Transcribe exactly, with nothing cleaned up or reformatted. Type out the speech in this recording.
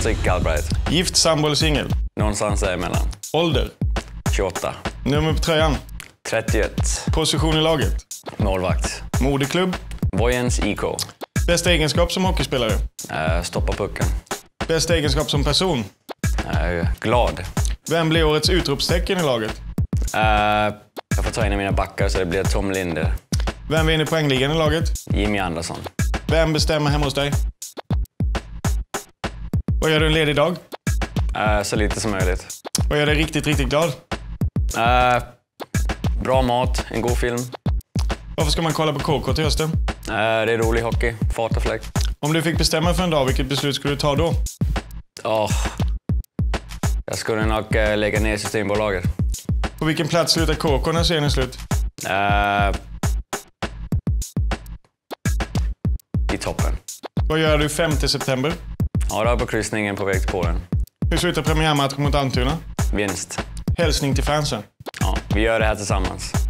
Patrik Galbraith. Gift, sambo eller singel? Någonstans däremellan. Ålder? tjugoåtta. Nummer på tröjan? trettioett. Position i laget? Målvakt. Moderklubb? Vojens I K. Bästa egenskap som hockeyspelare? Uh, stoppa pucken. Bästa egenskap som person? Uh, glad. Vem blir årets utropstecken i laget? Uh, jag får ta in i mina backar så det blir Tom Linder. Vem vinner poängligan i laget? Jimmy Andersson. Vem bestämmer hemma hos dig? Vad gör du en ledig dag? Uh, så lite som möjligt. Vad gör dig riktigt, riktigt glad? Uh, bra mat, en god film. Varför ska man kolla på K K till hösten? Uh, det är rolig hockey, fart och fläck. Om du fick bestämma för en dag, vilket beslut skulle du ta då? Oh. Jag skulle nog uh, lägga ner Systembolaget. På vilken plats slutar K K när serien är slut? Uh, I toppen. Vad gör du femte september? Ja, då på kryssningen på väg till Polen. Hur slutar premiärmatchen mot Almtuna? Vinst. Hälsning till fansen. Ja, vi gör det här tillsammans.